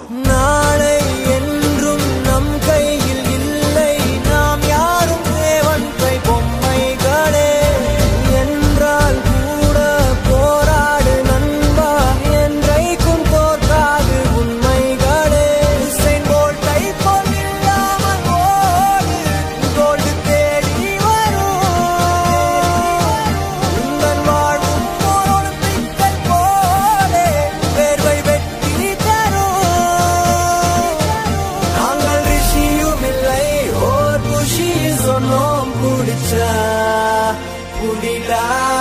நாளை என்றும் நம் கையில் இல்லை, நாம் யாரும் தேவன் கை பொம்மைகளே. என்றால் கூட போராடு நண்பா, என்றைக்கும் தோற்காது உண்மைகளே. உசைன் போல்ட்டை போல் இல்லாமல் ஓடு, கோல்டு தேடி வரும். உந்தன் வாழும் ஓர் ஒலிம்பிக்கை போலே வேர்வை வெட்டி தரும். நாங்கள் ரிஷியும் இல்லை, ஓர் புஷி சொன்னோம் குடிச்சா புடிடா.